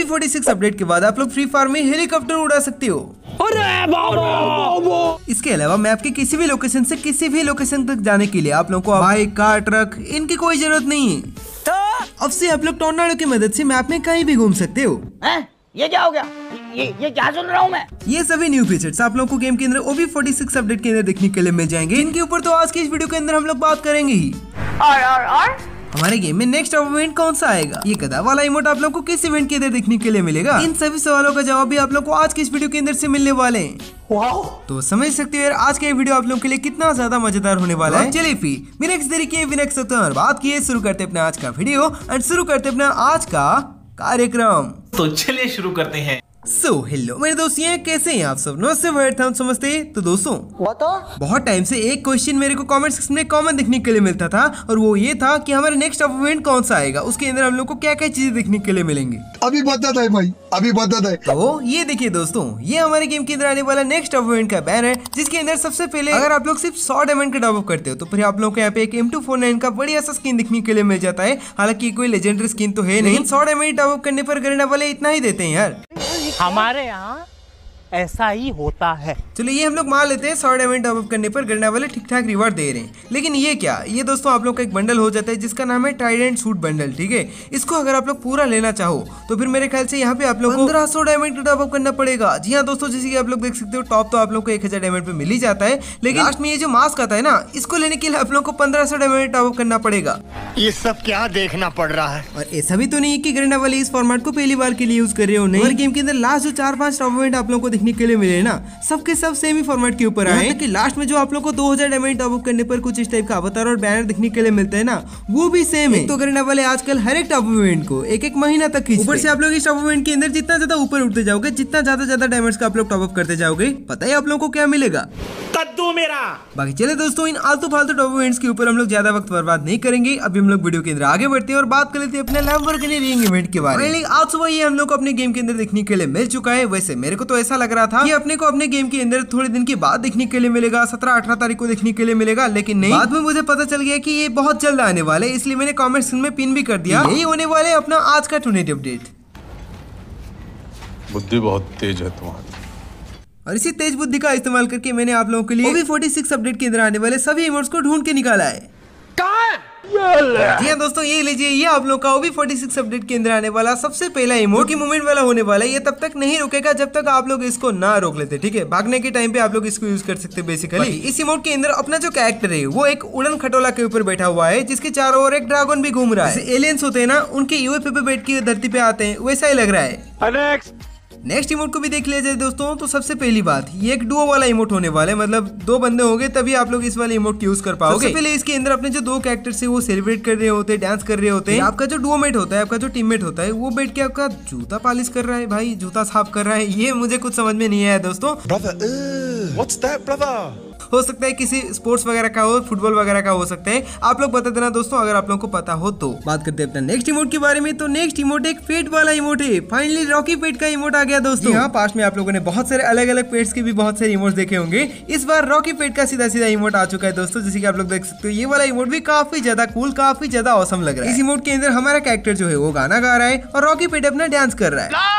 OB46 update के बाद आप लोग फ्री फायर में हेलीकॉप्टर उड़ा सकते हो। इसके अलावा मैप के किसी भी लोकेशन से किसी भी लोकेशन तक जाने के लिए आप लोग को बाइक, कार, ट्रक इनकी कोई जरूरत नहीं है। तो अब से आप लोग टॉर्नाडो की मदद से मैप में कहीं भी घूम सकते हो। ये क्या हो गया? ये क्या सुन रहा हूँ मैं? ये सभी न्यू फीचर्स आप लोगों को गेम के अंदर OB46 अपडेट के अंदर देखने के लिए मिल जाएंगे, इनके ऊपर तो आज की इस वीडियो के अंदर हम लोग बात करेंगे ही। और हमारे गेम में नेक्स्ट इवेंट कौन सा आएगा, ये गधा वाला इमोट आप लोग को किस इवेंट के अंदर देखने के लिए मिलेगा, इन सभी सवालों का जवाब भी आप लोग को आज की इस वीडियो के अंदर से मिलने वाले हैं। तो समझ सकते हो यार आज का ये वीडियो आप लोगों के लिए कितना ज्यादा मजेदार होने वाला है। चलिए फिर बिना किसी तरीके बिना और बात किए शुरू करते अपना आज का वीडियो और शुरू करते अपना आज का कार्यक्रम। तो चलिए शुरू करते हैं। हेलो मेरे दोस्त, ये कैसे हैं आप सब? नमस्ते समझते। तो दोस्तों बहुत टाइम से एक क्वेश्चन मेरे को कमेंट सेक्शन में कॉमन देखने के लिए मिलता था और वो ये था कि हमारा नेक्स्ट इवेंट कौन सा आएगा, उसके अंदर हम लोग को क्या क्या चीजें देखने के लिए मिलेंगी। अभी बता दे भाई, अभी बता दे। तो ये देखिए दोस्तों, ये हमारे गेम के अंदर आने वाला नेक्स्ट इवेंट का बैनर है, जिसके अंदर सबसे पहले अगर आप लोग सिर्फ 100 डायमंड का टॉप अप करते हो तो फिर आप लोग को यहाँ पे एक M249 का बढ़िया सा स्किन देखने के लिए मिल जाता है। हालांकि कोई लेजेंडरी स्किन तो है नहीं, 100 डायमंड टॉप अप करने पर गरीना वाले इतना ही देते हैं यार। हमारे यहाँ ऐसा ही होता है। चलो ये हम लोग मान लेते हैं 100 डायमंड टॉप अप करने पर गरीना वाले ठीक ठाक रिवार्ड दे रहे हैं। लेकिन ये क्या, ये दोस्तों आप लोग का एक बंडल हो जाता है जिसका नाम है ट्राइडेंट सूट बंडल। ठीक है, इसको अगर आप लोग पूरा लेना चाहो तो फिर मेरे ख्याल से यहाँ पे आप लोग को 1500 डायमंड का टॉप अप करना पड़ेगा। जी हाँ दोस्तों, जैसे कि आप लोग देख सकते हो टॉप तो आप लोग को 1000 डायमंड पे मिल ही जाता है, लेकिन लास्ट में ये जो मास्क आता है ना, इसको लेने के लिए आप लोग को 1500 डायमंड टॉप अप करना पड़ेगा। ये सब क्या देखना पड़ रहा है? और ऐसा भी तो नहीं है कि गरीना वाले इस फॉर्मेट को पहली बार के लिए यूज कर रहे हो, नहीं। गेम के अंदर लास्ट जो 4-5 टॉप इवेंट आप लोग को देखने के लिए मिले ना, सबके सब सेम ही फॉर्मेट के ऊपर आए। कि लास्ट में जो आप लोग को 2000 डायमंड टॉप अप करने पर कुछ इस टाइप का अवतार और बैनर देखने के लिए मिलता है ना, वो भी सेम है। तो गरीना वाले आजकल हर एक टॉप इवेंट को एक महीना तक खींचते हैं। ऊपर से आप लोग इस टॉप इवेंट के अंदर जितना ज्यादा ऊपर उठते जाओगे, जितना ज्यादा डायमंड्स का आप लोग टॉप अप करते जाओगे, पता है आप लोग को क्या मिलेगा? कद्दू मेरा। बाकी चले दोस्तों, इन आलतू फालतू टॉप इवेंट्स के ऊपर हम लोग ज्यादा वक्त बर्बाद नहीं करेंगे। अभी हम लोग वीडियो के अंदर आगे बढ़ते हैं और बात कर लेते हैं अपने लैम्बोर्गिनी रिंग इवेंट के बारे में। आज सुबह ये हम लोग को अपने गेम के अंदर देखने के लिए मिल चुका है। वैसे मेरे को तो ऐसा लग रहा था कि अपने को अपने गेम के अंदर थोड़े दिन के बाद देखने के लिए मिलेगा, 17-18 तारीख को देखने के लिए मिलेगा, लेकिन नहीं। बाद में मुझे पता चल गया कि ये बहुत जल्द आने वाले, इसलिए मैंने कमेंट सेक्शन में पिन भी कर दिया। यही होने वाले अपना आज का टूर्नामेंट अपडेट। बुद्धि बहुत तेज है तुम्हारी, और इसी तेज बुद्धि का इस्तेमाल करके मैंने आप लोगों के लिए OB46 अपडेट के अंदर आने वाले सभी इमोट्स को ढूंढ के निकाला है। जी हाँ दोस्तों, ये लीजिए, ये आप लोग का OB46 अपडेट के अंदर आने वाला सबसे पहला इमोट की मूवमेंट वाला होने वाला है। ये तब तक नहीं रुकेगा जब तक आप लोग इसको ना रोक लेते। ठीक है, भागने के टाइम पे आप लोग इसको यूज कर सकते हैं। बेसिकली इस इमोट के अंदर अपना जो कैरेक्टर है वो एक उड़न खटोला के ऊपर बैठा हुआ है, जिसके चारों ओर एक ड्रैगन भी घूम रहा है। जैसे एलियंस होते हैं ना, उनके UFO पे बैठ के धरती पे आते हैं, वैसा ही लग रहा है। नेक्स्ट इमोट को भी देख लिया जाए दोस्तों, तो सबसे पहली बात, ये एक डुओ वाला इमोट होने वाला है। मतलब 2 बंदे होंगे तभी आप लोग इस वाले इमोट की यूज कर पाओगे। सबसे पहले इसके अंदर अपने जो 2 कैरेक्टर्स है वो सेलिब्रेट कर रहे होते हैं, डांस कर रहे होते हैं। आपका जो डुओमेट होता है, आपका जो टीममेट होता है, वो बैठ के आपका जूता पॉलिश कर रहा है, भाई जूता साफ कर रहा है। ये मुझे कुछ समझ में नहीं आया दोस्तों। What's that, brother? हो सकता है किसी स्पोर्ट्स वगैरह का हो, फुटबॉल वगैरह का हो सकता है। आप लोग बता देना दोस्तों अगर आप लोगों को पता हो तो। बात करते हैं अपना नेक्स्ट इमोट के बारे में। तो नेक्स्ट इमोट एक पेट वाला इमोट है। फाइनली रॉकी पेट का इमोट आ गया दोस्तों। यहाँ पास में आप लोगों ने बहुत सारे अलग अलग पेट्स के भी बहुत सारे इमोट देखे होंगे। इस बार रॉकी पेट का सीधा इमोट आ चुका है दोस्तों। जैसे कि आप लोग देख सकते हो, ये वाला इमोट भी काफी ज्यादा कूल, काफी ज्यादा ऑसम लग रहा है। इस इमोट के अंदर हमारा कैरेक्टर जो है वो गाना गा रहा है और रॉकी पेट अपना डांस कर रहा है।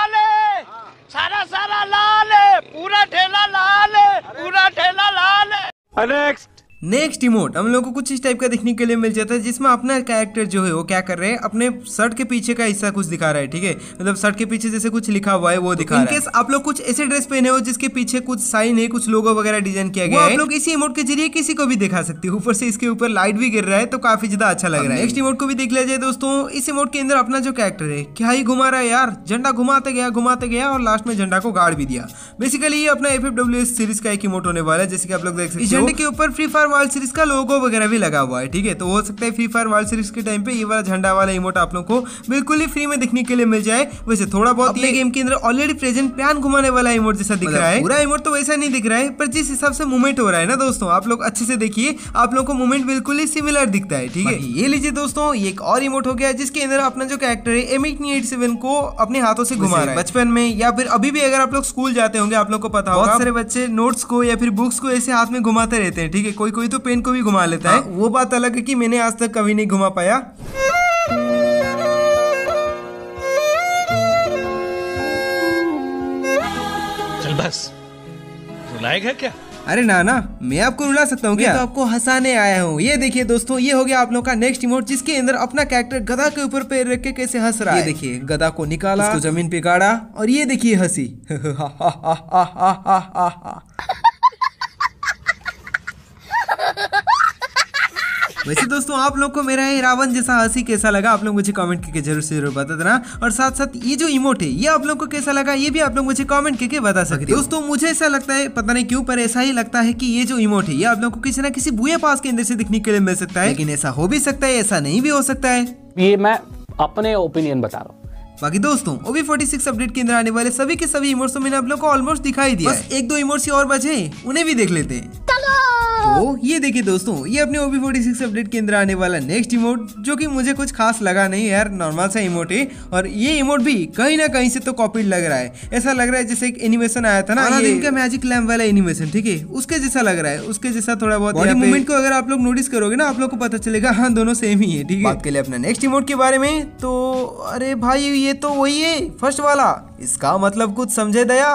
सारा लाल है, पूरा ठेला लाल है, पूरा ठेला लाल है। नेक्स्ट इमोट हम लोग को कुछ इस टाइप का देखने के लिए मिल जाता है, जिसमें अपना कैरेक्टर जो है वो क्या कर रहे हैं, अपने शर्ट के पीछे का हिस्सा कुछ दिखा रहा है। ठीक है, मतलब शर्ट के पीछे जैसे कुछ लिखा हुआ है वो दिखा रहा है। इनकेस आप लोग कुछ ऐसे ड्रेस पहने हो जिसके पीछे कुछ साइन है, कुछ लोगो वगैरह डिजाइन किया गया है, आप लोग इसी इमोट के जरिए किसी को भी दिखा सकते हो। ऊपर से इसके ऊपर लाइट भी गिर रहा है, तो काफी ज्यादा अच्छा लग रहा है। नेक्स्ट इमोट को भी देख लिया जाए दोस्तों। इस इमोट के अंदर अपना जो कैरेक्टर है क्या ही घुमा रहा है यार, झंडा घुमाते गया और लास्ट में झंडा को गाड़ भी दिया। बेसिकली ये अपना FFWS सीरीज का एक इमोट होने वाला है। जैसे कि आप लोग देख सकते हो, इस झंडे के ऊपर फ्री फायर वर्ल्ड सीरीज का लोगो वगैरह भी लगा हुआ है। ठीक है, तो हो सकता है फ्री फायर वर्ल्ड सीरीज के टाइम पे ये वाला झंडा वाला इमोट आप लोग को बिल्कुल ही फ्री में देखने के लिए मिल जाए। वैसे थोड़ा बहुत ये गेम के अंदर ऑलरेडी प्रेजेंट प्यान घुमाने वाला इमोट जैसा दिख रहा है। पूरा इमोट तो वैसा नहीं दिख रहा है, पर जिस हिसाब से मूवमेंट हो रहा है ना दोस्तों, आप लोग अच्छे से देखिए, आप लोग को मूवमेंट बिल्कुल ही सिमिलर दिखता है। ठीक है, ये लीजिए दोस्तों, ये एक और इमोट हो गया जिसके अंदर अपना जो कैरेक्टर है M1887 को अपने हाथों से घुमा रहा है। बचपन में या फिर अभी भी अगर आप लोग स्कूल जाते होंगे, आप लोग को पता होगा बहुत सारे बच्चे नोट्स को या फिर बुक्स को ऐसे हाथ में घुमाते रहते हैं। ठीक है, कोई तो पेन को भी घुमा लेता है। वो बात अलग है कि मैंने आज तक कभी नहीं घुमा पाया। बस रुलाएगा क्या? अरे ना मैं आपको रुला सकता हूँ क्या? तो आपको हंसाने आया हूँ। ये देखिए दोस्तों, ये हो गया आप लोग का नेक्स्ट इमोट, जिसके अंदर अपना कैरेक्टर गधा के ऊपर पैर रख के कैसे हंस रहा है। ये देखिए, गधा को निकाला, उसको जमीन पे गाड़ा, और ये देखिए हंसी। वैसे दोस्तों, आप लोग को मेरा ये रावण जैसा हंसी कैसा लगा, आप लोग मुझे कमेंट करके जरूर से जरूर बता देना। और साथ साथ ये जो इमोट है, ये आप लोग को कैसा लगा, ये भी आप लोग मुझे कमेंट करके बता सकते हैं। दोस्तों, मुझे ऐसा लगता है, पता नहीं क्यों, पर ऐसा ही लगता है कि ये जो इमोट है, ये आप लोग को किसी ना किसी बुए पास के अंदर से दिखने के लिए मिल सकता है। लेकिन ऐसा हो भी सकता है, ऐसा नहीं भी हो सकता है। ये मैं अपने ओपिनियन बता रहा हूँ। बाकी दोस्तों, OB46 अपडेट के अंदर आने वाले सभी के सभी इमोट्स तो मैंने आप लोग को ऑलमोस्ट दिखाई दिया। बस एक दो इमोट्स और बचे, उन्हें भी देख लेते हैं। तो ये देखिए दोस्तों, ये अपने OB46 अपडेट के अंदर आने वाला नेक्स्ट इमोट, जो कि मुझे कुछ खास लगा नहीं यार, नॉर्मल सा इमोट है। और ये इमोट भी कहीं ना कहीं से तो कॉपीड लग रहा है। ऐसा लग रहा है जैसे एक एनिमेशन आया था ना, अलादीन का मैजिक लैम्प वाला एनिमेशन, ठीक है, उसके जैसा लग रहा है। उसके जैसा थोड़ा बहुत बॉडी मूवमेंट को अगर आप लोग नोटिस करोगे ना, आप लोग को पता चलेगा हाँ दोनों सेम ही है, ठीक है। बात के लिए अपना नेक्स्ट इमोट के बारे में, तो अरे भाई ये तो वही है फर्स्ट वाला। इसका मतलब कुछ समझे दया?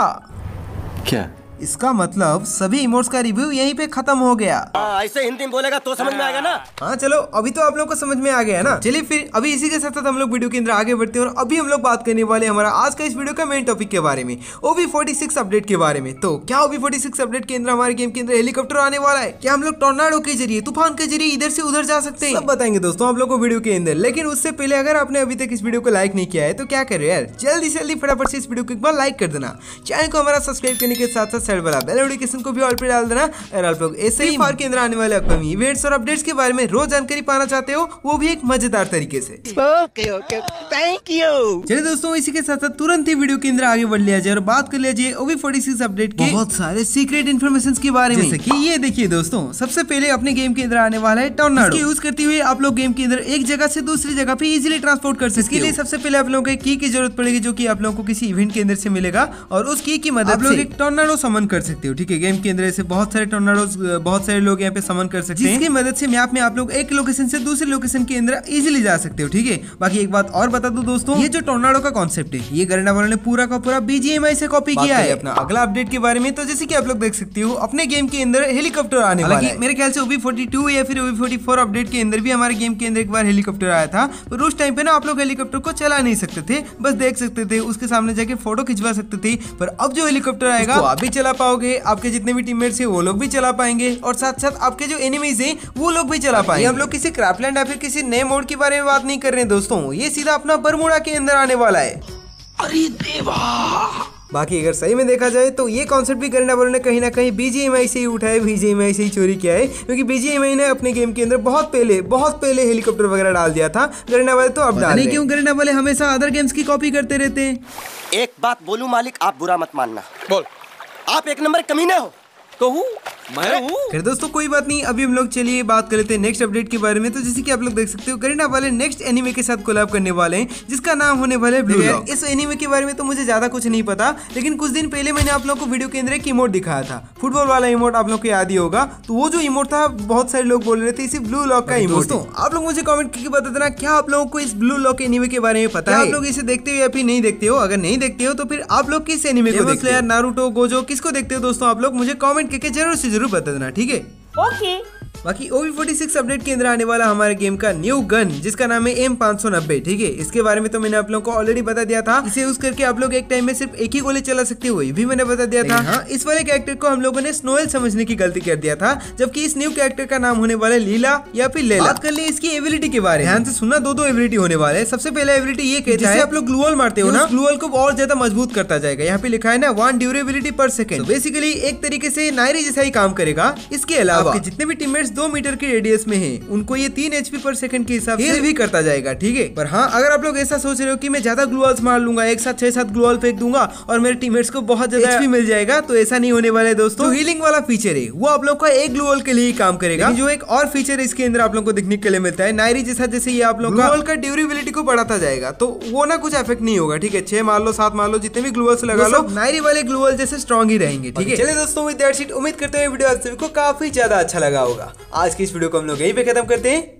क्या? इसका मतलब सभी इमोट्स का रिव्यू यहीं पे खत्म हो गया। ऐसे हिंदी में बोलेगा तो समझ में आएगा ना। हाँ चलो, अभी तो आप लोग को समझ में आ गया ना। चलिए फिर अभी इसी के साथ हम लोग वीडियो के अंदर आगे बढ़ते हैं। और अभी हम लोग बात करने वाले हमारा आज का इस वीडियो का मेन टॉपिक के बारे में, OB46 अपडेट के बारे में। तो क्या OB46 अपडेट के अंदर हमारे गेम के अंदर हेलीकॉप्टर आने वाला है? क्या हम लोग टॉर्नाडो के जरिए, तूफान के जरिए इधर से उधर जा सकते हैं? सब बताएंगे दोस्तों आप लोग को वीडियो के अंदर। लेकिन उससे पहले अगर आपने अभी तक इस वीडियो को लाइक नहीं किया है तो क्या कर रहे हो यार, जल्दी से जल्दी फटाफट से इस वीडियो को एक बार लाइक कर देना। चैनल को हमारा सब्सक्राइब करने के साथ साथ साइड वाला बेल नोटिफिकेशन को भी ऑल पे डाल देना। और आप लोग ऐसे ही फार के अंदर आने वाले अपकमिंग इवेंट्स और अपडेट्स के बारे में रोज जानकारी पाना चाहते हो, वो भी एक मजेदार तरीके से। Okay okay, thank you. चलिए दोस्तों, इसी के साथ साथ तुरंत ही वीडियो के अंदर आगे बढ़ लिया जाए और बात कर लिया जाए OB46 अपडेट के बहुत सारे सीक्रेट इन्फॉर्मेशन के बारे में। जैसे कि ये देखिए दोस्तों, सबसे पहले अपने गेम के अंदर आने वाला है टॉर्नाडो। इसके यूज करते हुए आप लोग गेम के अंदर एक जगह से दूसरी जगह पे इजीली ट्रांसपोर्ट कर सकते हैं। इसके लिए सबसे पहले आप लोगों को एक की की जरूरत पड़ेगी, जो कि आप लोगों को किसी इवेंट के अंदर से मिलेगा। और उस की की मदद से एक टॉर्नाडो समन कर सकते हो, ठीक है। गेम के अंदर ऐसे बहुत सारे टॉर्नाडोज, बहुत सारे लोग यहाँ पे समन कर सकते हैं, जिसकी मदद से मैप में आप लोग एक लोकेशन से दूसरे लोकेशन के अंदर इजीली जा सकते हो, ठीक है। बाकी एक बात और बता दूं दोस्तों, ये जो टॉर्नाडो का कॉन्सेप्ट है, ये गरना वालों ने पूरा का पूरा BGMI से कॉपी किया है। अपना अगला अपडेट के बारे में, तो जैसे कि आप लोग देख सकते हो, अपने गेम के अंदर हेलीकॉप्टर आने वाला है। मेरे ख्याल से OB42 या फिर OB44 अपडेट के अंदर भी हमारे गेम के अंदर एक बार हेलीकॉप्टर आया था। पर उस टाइम पे ना आप लोग हेलीकॉप्टर को चला नहीं सकते थे, बस देख सकते थे, उसके सामने जाके फोटो खिंचवा सकते थे। पर अब जो हेलीकॉप्टर आएगा आप भी चला पाओगे, आपके जितने भी टीममेट्स है वो लोग भी चला पाएंगे, और साथ साथ आपके जो एनिमीज हैं वो लोग भी चला पाएंगे। हम लोग किसी क्रैपलैंड या फिर किसी नए मोड के बारे में बात नहीं कर रहे हैं दोस्तों, ये सीधा अपना बरमूडा के अंदर आने वाला है। अरे देवा। बाकी अगर सही में देखा जाए तो ये कॉन्सेप्ट भी गरना वालों ने कहीं ना कहीं BGMI से ही उठाया, BGMI से ही चोरी किया है। क्योंकि BGMI ने अपने गेम के अंदर बहुत पहले हेलीकॉप्टर वगैरह डाल दिया था। गरना वाले तो अब डाल नहीं, क्यों गरना वाले हमेशा अदर गेम्स की कॉपी करते रहते हैं। एक बात बोलूं मालिक, आप बुरा मत मानना। बोल। आप एक नंबर कमीने हो। तो हूँ मैं हूँ। फिर दोस्तों कोई बात नहीं, अभी हम लोग चलिए बात कर लेते हैं नेक्स्ट अपडेट के बारे में। तो जैसे कि आप लोग देख सकते हो, गरीना वाले नेक्स्ट एनीमे के साथ कोलैब करने वाले हैं, जिसका नाम होने वाला है ब्लू लॉक। इस एनीमे के बारे में तो मुझे ज्यादा कुछ नहीं पता, लेकिन कुछ दिन पहले मैंने आप लोग को वीडियो के अंदर एक इमोट दिखाया था, फुटबॉल वाला इमोट, आप लोग को याद ही होगा। तो वो जो इमोट था, बहुत सारे लोग बोल रहे थे इसे ब्लू लॉक का इमोट। दोस्तों आप लोग मुझे कमेंट करके बता देना, क्या आप लोगों को इस ब्लू लॉक एनीमे के बारे में पता है? आप लोग इसे देखते हो या फिर नहीं देखते हो? अगर नहीं देखते हो तो फिर आप लोग किस एनीमे को देखते हो? नारुतो, गोजो, किसको देखते हो दोस्तों? आप लोग मुझे कमेंट करके जरूर से जरूर बता देना, ठीक है। ओके। बाकी OB46 अपडेट के अंदर आने वाला हमारे गेम का न्यू गन, जिसका नाम है M590, ठीक है। इसके बारे में तो मैंने आप लोगों को ऑलरेडी बता दिया था। इसे यूज करके आप लोग एक टाइम में सिर्फ एक ही गोली चला सकते हो, ये भी मैंने बता दिया था। हाँ, इस वाले कैरेक्टर को हम लोगों ने स्नोएल समझने की गलती कर दिया था, जबकि इस न्यू कैरेक्टर का नाम होने वाला है लीला या फिर लेला। बात कर ले इसकी एबिलिटी के बारे में, ध्यान से सुनना, दो एबिलिटी होने वाले हैं। सबसे पहला एबिलिटी ये कहता है, आप लोग ग्लूवॉल मारते हो ना, ग्लूवॉल को और ज्यादा मजबूत करता जाएगा। यहाँ पे लिखा है ना 1 ड्यूरेबिलिटी पर सेकंड। बेसिकली एक तरीके से नायरी जैसा ही काम करेगा। इसके अलावा आपके जितने भी टीममेट्स 2 मीटर के रेडियस में हैं, उनको ये 3 HP पर सेकंड के हिसाब से भी करता जाएगा, ठीक है। पर हाँ, अगर आप लोग ऐसा सोच रहे हो कि मैं ज्यादा ग्लूवॉल्स मार लूंगा, एक साथ 6-7 ग्लूवॉल फेंक दूंगा और मेरे टीममेट्स को बहुत ज्यादा HP मिल जाएगा, तो ऐसा नहीं होने वाला है दोस्तों। जो हीलिंग वाला फीचर है वो आप लोग का एक ग्लूवॉल के लिए ही काम करेगा। जो एक और फीचर इसके अंदर आप लोग को देखने के लिए मिलता है, नायरी जैसा, जैसे ये आप लोग ग्लूवॉल का ड्यूरेबिलिटी को बढ़ाता जाएगा, तो वो ना कुछ इफेक्ट नहीं होगा, ठीक है। 6 मार लो, 7 मार लो, जितने भी ग्लूवॉल्स लगा लो, नायरी वाले ग्लूवॉल जैसे स्ट्रॉन्ग ही रहेंगे, ठीक है। चलिए दोस्तों, विद दैट शीट उम्मीद करते हैं वीडियो आप सभी को काफी ज्यादा अच्छा लगा होगा। आज की इस वीडियो को हम लोग यहीं पे खत्म करते हैं।